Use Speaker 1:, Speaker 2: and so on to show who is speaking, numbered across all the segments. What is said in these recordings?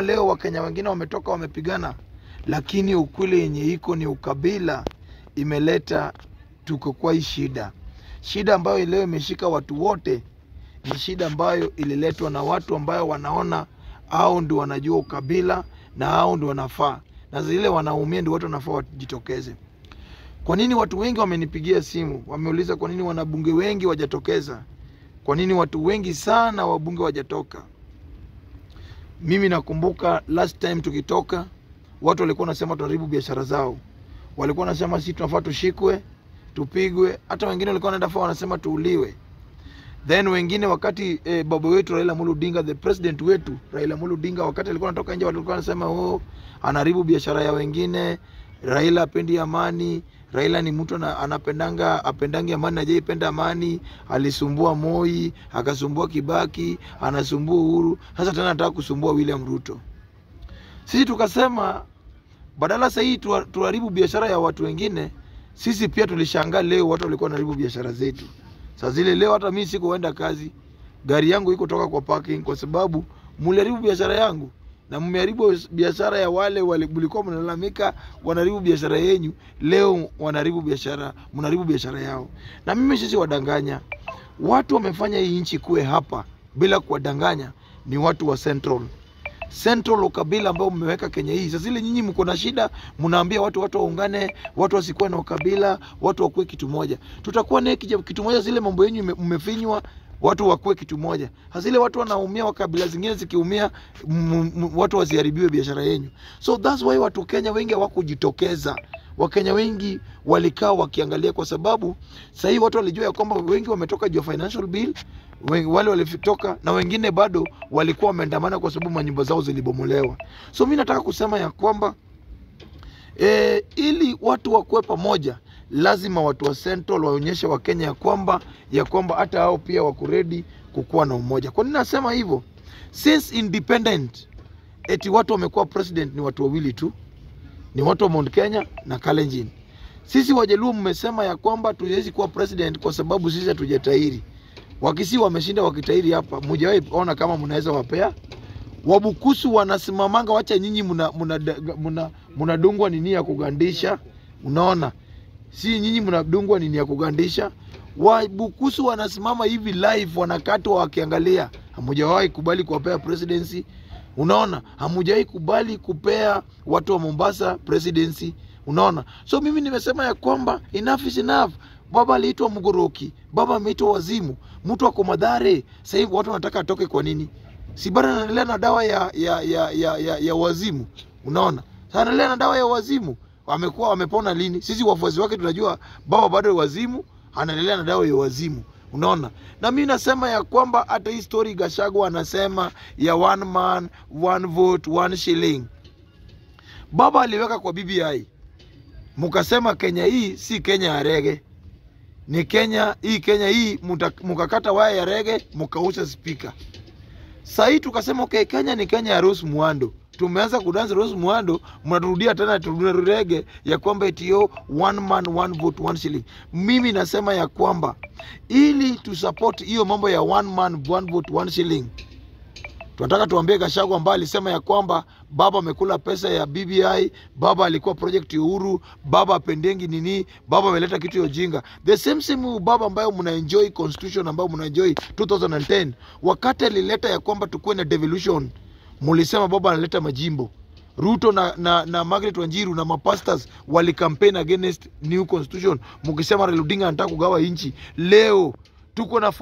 Speaker 1: leo Wakenya wengine wametoka wamepigana, lakini ukweli yenye iko ni ukabila imeleta tuko kwa hii shida. Shida ambayo leo imeshika watu wote ni shida ambayo ililetwa na watu ambayo wanaona hao ndio wanajua ukabila na hao ndio wanafaa, na zile wanaumia ndio watu wanafaa wajitokeze. Kwa nini watu wengi wamenipigia simu wameuliza kwa nini wanabunge wengi wajatokeza? Kwa nini watu wengi sana wabunge wajatoka? Mimi nakumbuka last time tukitoka, watu walikuwa wanasema tuharibu biashara zao. Walikuwa wanasema sisi tunafaa tushikwe, tupigwe, hata wengine walikuwa wanaenda wanasema tuuliwe. Then wengine wakati baba wetu Raila Amolo Odinga, the president wetu Raila Amolo Odinga, wakati alikuwa anatoka nje walikuwa wanasema anaharibu biashara ya wengine, Raila hapendi amani, Raila ni mtu apendangi amani, hajaipenda amani, alisumbua Moi, akasumbua Kibaki, anasumbua Uhuru, sasa tena anataka kusumbua William Ruto. Sisi tukasema badala sasa hii tuharibu biashara ya watu wengine, sisi pia tulishangaa leo watu walikuwa wanaharibu biashara zetu. Sasa zile leo hata mimi sikuenda kazi, gari yangu iko toka kwa parking kwa sababu mliharibu biashara yangu na mmeharibu biashara ya wale mlikuwa mnalalamika wanaharibu biashara yenu, leo wanaharibu biashara, mnaharibu biashara yao. Na mimi sisi wadanganya. Watu wamefanya hii nchi kuwe hapa bila kuwadanganya ni watu wa Central ukabila ambao mmeweka Kenya hii. Sasa zile nyinyi mko na shida, mnaambia watu waungane, watu wasikuwe na ukabila, watu wakuwe kitu moja. Tutakuwa na kitu moja, zile mambo yenu mmefinywa, watu wakuwe kitu moja. Sasa zile watu wanaumia, wakabila zingine zikiumia, watu wasiharibiwe biashara yenu. So that's why watu Kenya wengi hawakujitokeza. Wakenya wengi walikaa wakiangalia kwa sababu sasa hii watu walijua ya kwamba wengi wametoka juu financial bill, wale walitoka na wengine bado walikuwa wameandamana kwa sababu manyumba zao zilibomolewa. So mimi nataka kusema ya kwamba ili watu wakuwe pamoja, lazima watu wa Central waonyeshe wa Kenya ya kwamba hata hao pia wako ready kukuwa na umoja. Kwa nini nasema hivyo? Since independent eti watu wamekuwa president ni watu wawili tu. Ni watu wa Mount Kenya na Kalenjin. Sisi Wajaluo mmesema ya kwamba tuwezi kuwa president kwa sababu sisi hatujatahiri. Wakisi wameshinda wakitahiri hapa, mmojawahi ona kama mnaweza wapea. Wabukusu wanasimamanga, wacha nyinyi mnadungwa nini ya kugandisha. Unaona? Si nyinyi mnadungwa nini ya kugandisha. Wabukusu wanasimama hivi live, wanakatwa wakiangalia. Mmojawahi kubali kuwapea presidency. Unaona? Hamujai kubali kupea watu wa Mombasa presidency. Unaona? So mimi nimesema ya kwamba enough is enough. Baba aliitwa Mugoroki, baba ameitwa wazimu, mtu wako Mathare. Sasa hivi watu wanataka atoke kwa nini? Si bado anaendelea na dawa ya wazimu. Unaona? Sasa anaendelea na dawa ya wazimu. Amepona lini? Sisi wafuasi wake tunajua baba bado wazimu, anaendelea na dawa ya wazimu. Unaona? Na mimi nasema ya kwamba hata hii story Gachagua anasema ya one man, one vote, one shilling. Baba aliweka kwa BBI. Mukasema Kenya hii si Kenya ya rege. Ni Kenya hii mukakata waya ya rege, mukausha speaker. Sasa hii tukasema okay, Kenya ni Kenya ya Rose Muhando. Tumeanza kudansa Rose Muhando, mnarudia tena rege ya kwamba etio one man one vote one shilling. Mimi nasema ya kwamba ili tu support hiyo mambo ya one man one vote one shilling, tunataka tuambie Gachagua ambaye alisema ya kwamba baba amekula pesa ya BBI, baba alikuwa project ya Uhuru, baba pendengi nini, baba ameleta kitu ya ujinga. The same baba ambayo mnaenjoy constitution ambayo mnaenjoy 2010, wakati alileta ya kwamba tukue na devolution, mulisema baba analeta majimbo. Ruto na Margaret Wanjiru na mapastors wali campaign against new constitution, mukisema Raila Odinga anataka kugawa nchi. Leo tuko na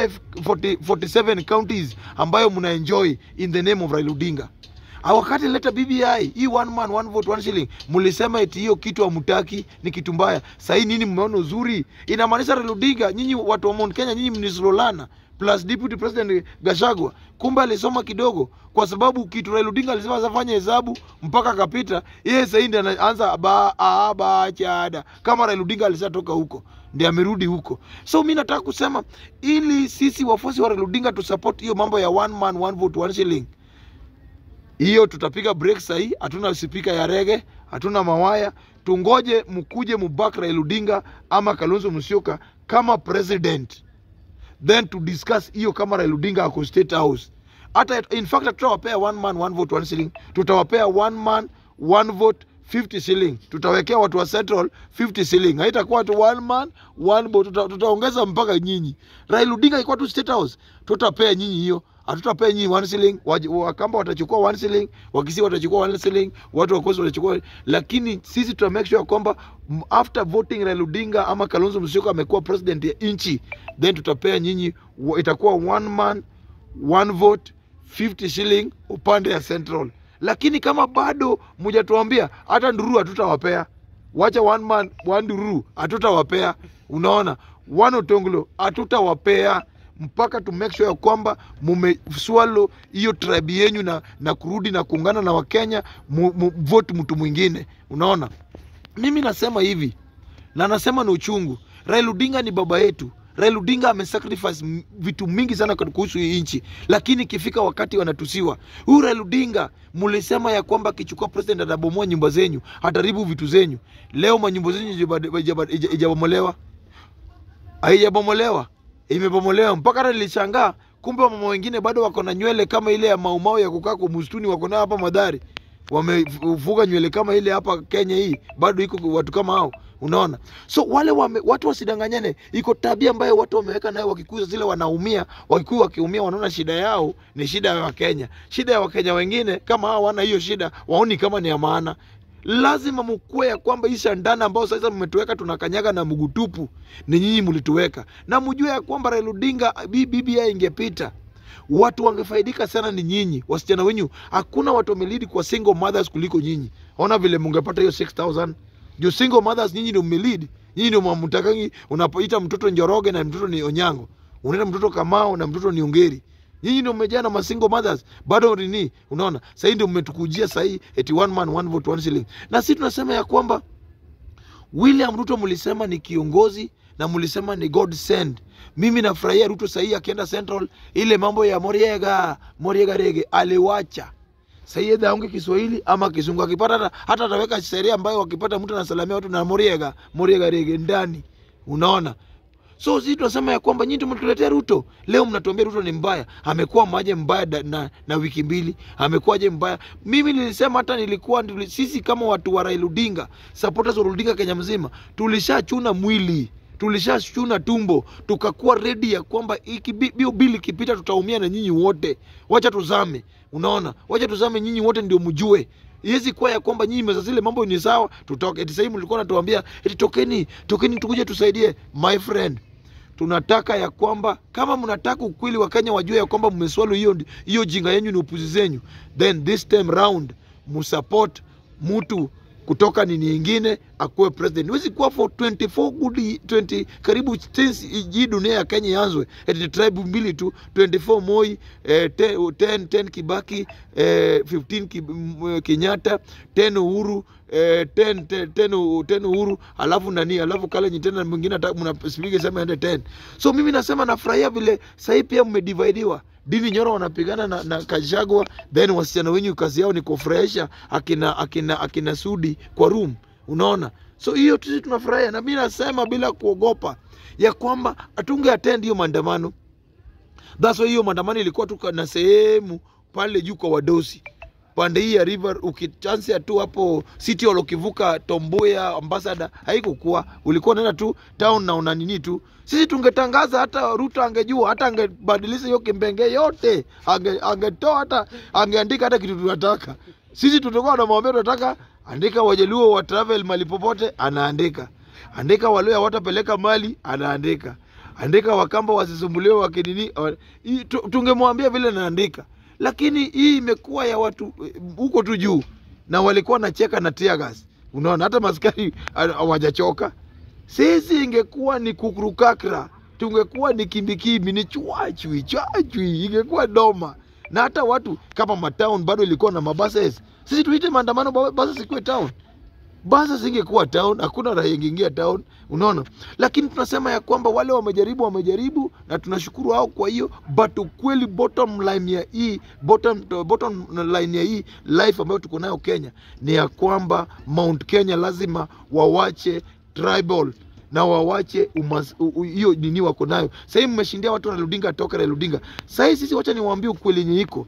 Speaker 1: 47 counties ambayo mna enjoy in the name of Raila Odinga. Wakati leta BBI, hii one man one vote one shilling, mulisema eti hiyo kitu hamtaki, ni kitu mbaya. Sasa nini mmeona uzuri? Inamaanisha Raila Odinga, nyinyi watu wa Mount Kenya, nyinyi mnisolana plus deputy president Gachagua, kumbe alisoma kidogo kwa sababu kitu Raila Odinga alisema afanye hesabu mpaka kapita. Yeye sasa ndiye anaanza chada kama Raila Odinga alisatoka huko, ndiye amerudi huko. So mimi nataka kusema ili sisi wafuasi wa Raila Odinga tu support hiyo mambo ya one man one vote one shilling. Hiyo tutapiga break sasa hii, hatuna speaker ya rege, hatuna mawaya, tungoje mkuje mback Raila Odinga ama Kalonzo Musyoka kama president. Then to discuss hiyo kama Raila Odinga ako State House. Hata in fact tutawapea one man one vote one shilling, tutawapea one man one vote 50 shilling, tutawekea watu wa Central 50 shilling. Haitakuwa tu one man one vote, tutaongeza mpaka nyinyi. Raila Odinga ilikuwa tu State House, tutapea nyinyi hiyo. Hatutapea nyinyi 1 shilling, Wakamba watachukua 1 shilling, Wakisii watachukua 1 shilling, watu wa Coast watachukua. Lakini sisi tuta make sure kwamba after voting Raila Odinga ama Kalonzo Musyoka amekuwa president ya nchi, then tutapea nyinyi, itakuwa one man one vote 50 shilling upande ya Central. Lakini kama bado mjatuambia, hata Nduru hatutawapea. Wacha one man one Nduru hatutawapea. Unaona, one Otonglo hatutawapea mpaka to make sure kwamba mumeswallow hiyo tribe yenu na kurudi na kuungana na Wakenya vote mtu mwingine. Unaona, mimi nasema hivi na nasema na uchungu. Raila Odinga ni baba yetu. Raila Odinga amesacrifice vitu mingi sana kuhusu hii nchi, lakini ikifika wakati wanatusiwa. Huyu Raila Odinga mlisema ya kwamba kichukua president atabomoa nyumba zenyu, ataribu vitu zenyu. Leo manyumba zenyu ijabomolewa. Haijabomolewa, imebomolewa. Mpaka hata nilishangaa, kumbe mama wengine bado wako na nywele kama ile ya Maumau ya kukaa kwa msituni, wako na hapa Madhari. Wamefuga nywele kama ile hapa Kenya hii, bado iko watu kama hao. Unaona, so wale watu wasidanganyane. Iko tabia ambayo watu wameweka nayo, wakikuza zile wanaumia, wakiumia wanaona shida yao ni shida ya Wakenya. Shida ya Wakenya wengine kama hao wana hiyo shida, waoni kama ni ya maana. Lazima mkue ya kwamba hii shandana ambao sasa mmetuweka tunakanyaga na mgutupu ni nyinyi mlituweka, na mjue ya kwamba Raila Odinga BBI ingepita, watu wangefaidika sana ni nyinyi, wasichana wenyu. Hakuna watu wamelidi kwa single mothers kuliko nyinyi. Ona vile mungepata hiyo 6000. Ndio single mothers nyinyi ndio mmelid. Nyinyi ndio mmtakangi, unapoita mtoto Njoroge na mtoto ni Onyango. Unaita mtoto Kamau na mtoto ni Ongeri. Nyinyi ndio mmejaa na single mothers. Bado nini? Unaona? Sasa ndio mmetukujia sasa eti one man one vote one shilling. Na sisi tunasema ya kwamba William Ruto mlisema ni kiongozi na mlisema ni God send. Mimi nafurahia Ruto sasa akienda Central, ile mambo ya Moriega Rege aliwacha. Sasa yeye aonge Kiswahili ama Kizungu, akipata hata ataweka sheria ambayo wakipata mtu anasalamia watu na Moriega Rege ndani. Unaona? So sisi tunasema ya kwamba nyinyi mtuletea Ruto. Leo mnatuambia Ruto ni mbaya. Amekuwa maje mbaya na wiki mbili. Amekuwaje mbaya? Mimi nilisema hata sisi kama watu wa Raila Odinga, supporters wa Odinga Kenya mzima, tulishachuna mwili, tulishachuna tumbo, tukakuwa ready ya kwamba hiyo bili kipita tutaumia na nyinyi wote. Wacha tuzame. Unaona? Wacha tuzame nyinyi wote ndio mjue. Yezi kwa ya kwamba nyinyi meza zile mambo ni sawa, tutoke. Eti sasa mlikuwa natuambia eti tokeni tukuje tusaidie. My friend, tunataka ya kwamba kama mnataka ukweli wa Kenya wajue ya kwamba mmeswalo hiyo jinga yenu ni upuzi zenyu, then this time round msupport mtu kutoka nini nyingine akuwe president. Huwezi kuwa for 24 good 20 karibu since hii dunia ya Kenya ianzwe eti tribe mbili tu, 24 Moi, 10 Kibaki, 15 Kenyatta, 10 Uhuru, 10 Uhuru, alafu kale tena mwingine mnasipige sema ende 10. So mimi nasema nafurahia vile sasa pia mmedividiwa. Dini Nyoro wanapigana na Kajagwa, then wasichana wenyu kazi yao ni kufurahisha akina Sudi kwa room. Unaona? So hiyo sisi tunafurahia, na mimi nasema bila kuogopa ya kwamba atunge attend hiyo maandamano. That's why hiyo maandamano ilikuwa tu na sehemu pale juu kwa wadosi. Pande hii ya river ukichansia tu hapo City Hall ukivuka Tomboya Ambassador haikukuwa, ulikuwa unaenda tu town na una nini tu. Sisi tungetangaza, hata Ruto angejua, hata angebadilisha hiyo Kimbenge yote, angetoa hata angeandika hata kitu tunataka. Sisi tutakuwa tunamwambia tunataka andika Wajaluo wa travel mali popote, anaandika. Andika Waluya watapeleka mali, anaandika. Andika Wakamba wasisumbuliwe wakinini, tungemwambia vile naandika. Lakini hii imekuwa ya watu huko tu juu, na walikuwa nacheka na tear gas. Unaona, hata maskari hawajachoka. Sisi ingekuwa ni kukurukakra, tungekuwa ni kimbikimbi, ni chwachui, ingekuwa doma. Na hata watu kama matown bado ilikuwa na mabuses. Sisi tuite maandamano basi sikuwe town. Basi singekuwa town, hakuna raia ingia town. Unaona? Lakini tunasema ya kwamba wale wamejaribu na tunashukuru hao kwa hiyo, but ukweli bottom line ya hii life ambayo tuko nayo Kenya ni ya kwamba Mount Kenya lazima wawache tribal na wawache hiyo nini wako nayo. Sasa mmeshindia watu Raila Odinga atoke Raila Odinga. Sasa sisi wacha niwaambie ukweli yenye iko.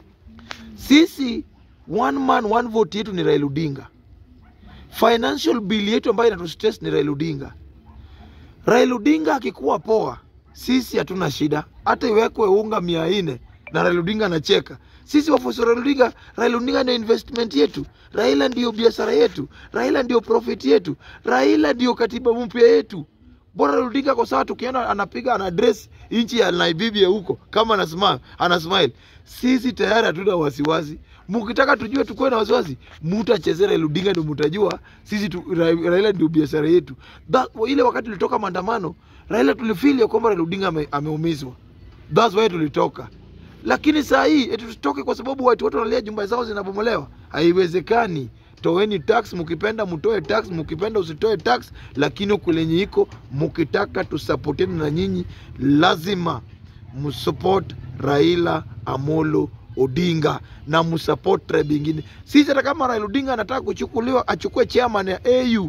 Speaker 1: Sisi one man one vote yetu ni Raila Odinga. Financial bill yetu ambayo inatustress ni Raila Odinga. Raila Odinga akikuwa poa, sisi hatuna shida. Hata iwekwe unga 400 na Raila Odinga anacheka. Sisi wafuasi Raila Odinga ndio investment yetu. Raila ndio biashara yetu. Raila ndio profit yetu. Raila ndio katiba mpya yetu. Bora Raila Odinga kwa sababu tukiona anapiga ana address nchi ya Namibia huko kama ana smile. Sisi tayari hatuna wasiwasi. Mkitaka tujue tukue na wasiwasi, mtachezea Raila Odinga ndio mtajua sisi Raila ndio biashara yetu. Ile wakati tulitoka maandamano, Raila tulifeel kwamba Raila Odinga ameumizwa. That's why tulitoka. Lakini saa hii eti tutoke kwa sababu watu wanalia jumba zao zinabomolewa? Haiwezekani. Toeni tax, mkipenda mtoe tax, mkipenda usitoe tax, lakini kulenye iko mkitaka tusupporteni na nyinyi lazima msupport Raila Amolo Odinga na msupport tribe nyingine. Sisi hata kama Raila Odinga anataka kuchukuliwa achukue chairman ya AU,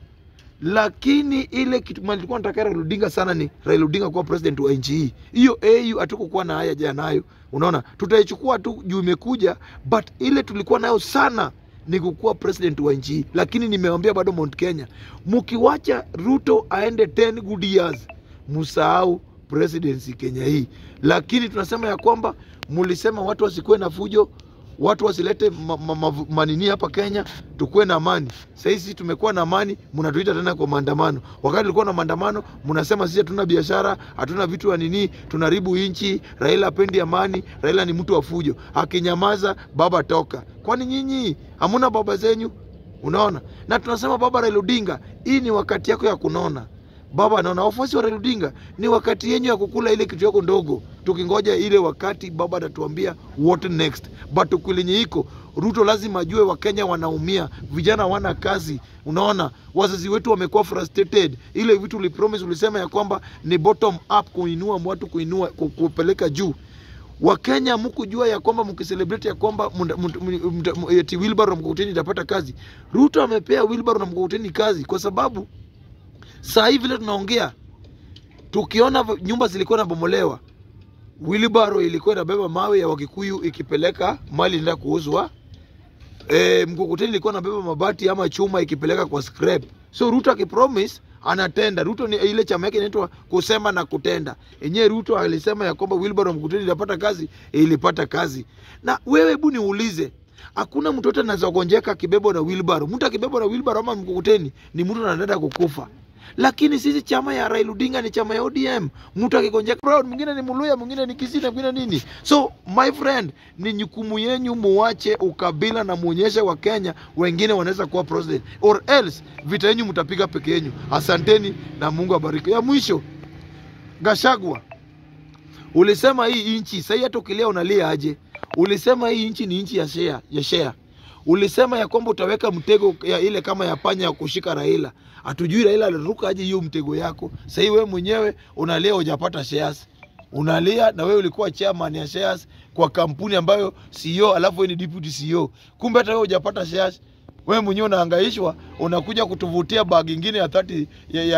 Speaker 1: lakini ile kitu tulikuwa tunataka Raila Odinga sana ni Raila Odinga kuwa president wa nchi hii. Hiyo AU hatukokuwa na haya jana nayo. Unaona? Tutaichukua tu juu imekuja, but ile tulikuwa nayo sana ni kukuwa president wa nchi hii. Lakini nimewaambia bado Mount Kenya, mkiwacha Ruto aende 10 good years, msahau presidency Kenya hii. Lakini tunasema ya kwamba mulisema watu wasikuwe na fujo, watu wasilete manini hapa Kenya, tukue na amani. Sasa sisi tumekuwa na amani, mnatuita tena kwa maandamano. Wakati tulikuwa na maandamano, mnasema sisi hatuna biashara, hatuna vitu wa nini, tunaribu inchi, Raila hapendi amani, Raila ni mtu wa fujo. Akinyamaza baba toka. Kwani nyinyi hamuna baba zenyu? Unaona? Na tunasema baba Raila Odinga, hii ni wakati yako ya kunona. Baba anaona wafuasi wa Raila Odinga ni wakati yenyu ya kukula ile kitu yako ndogo. Tukingoja ile wakati baba atatuambia what next. But ukulinye iko Ruto lazima ajue Wakenya wanaumia, vijana wana kazi. Unaona, wazazi wetu wamekuwa frustrated. Ile vitu ulipromise ulisema ya kwamba ni bottom up, kuinua watu, kuinua kupeleka juu. Wakenya mkujua ya kwamba mkicelebrate ya kwamba eti Wilbaro Mkokoteni itapata kazi. Ruto amepea Wilbaro na Mkokoteni kazi kwa sababu saa hivi vile tunaongea, tukiona nyumba zilikuwa nabomolewa, Wilbaro ilikuwa inabeba mawe ya Wakikuyu ikipeleka mali ndio kuuzwa. Mkokoteni ilikuwa inabeba mabati ama chuma ikipeleka kwa scrap. So Ruto akipromise anatenda. Ruto ni ile chama yake inaitwa kusema na kutenda. Yenyewe Ruto alisema ya kwamba Wilbaro Mkokoteni itapata kazi, ilipata kazi. Na wewe hebu niulize, hakuna mtu yote anaweza gonjeka kibebo na Wilbaro. Mtu akibebo na Wilbaro ama Mkokoteni ni mtu anaenda kukufa. Lakini sisi chama ya Raila Odinga ni chama ya ODM. Mtu akigonjeka proud, mwingine ni Muluya, mwingine ni Kisii, mwingine nini. So my friend, ni jukumu yenu muache ukabila na muonyeshe wa Kenya wengine wanaweza kuwa president, or else vita yenu mtapiga peke yenu. Asanteni na Mungu abariki. Ya mwisho, Gachagua, ulisema hii inchi sasa hata ukilea unalia aje? Ulisema hii inchi ni inchi ya share. Ulisema ya kwamba utaweka mtego ya ile kama ya panya ya kushika Raila. Hatujui Raila aliruka aje hiyo mtego yako. Sasa wewe mwenyewe unalia hujapata shares. Unalia na wewe ulikuwa chairman ya shares kwa kampuni ambayo CEO alafu wewe ni deputy CEO. Kumbe hata wewe hujapata shares. Wewe mwenyewe unahangaishwa, unakuja kutuvutia bag nyingine ya 30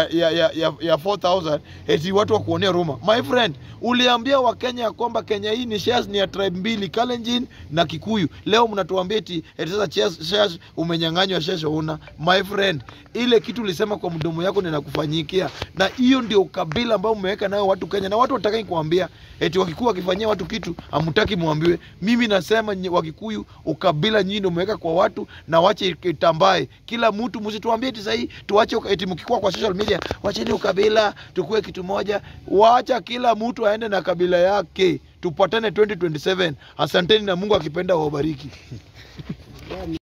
Speaker 1: ya 4000 eti watu wa kuonea Roma. My friend, uliambia Wakenya ya kwamba Kenya hii ni shares ni ya tribe mbili, Kalenjin na Kikuyu. Leo mnatuambia eti sasa shares umenyang'anywa shares una. My friend, ile kitu ulisema kwa mdomo yako ninakufanyikia. Na hiyo ndio ukabila ambao umeweka nayo watu Kenya. Na watu wataka kuambia eti Wakikuyu wakifanyia watu kitu hamtaki muambiwe. Mimi nasema Wakikuyu ukabila nyinyi ndio umeweka kwa watu, na wache itambae. Kila mtu msituambie eti sasa tuache eti mkikuwa kwa social media wacheni ukabila tukue kitu moja. Waacha kila mtu aende na kabila yake. Tupatane 2027. Asanteni na Mungu akipenda wabariki.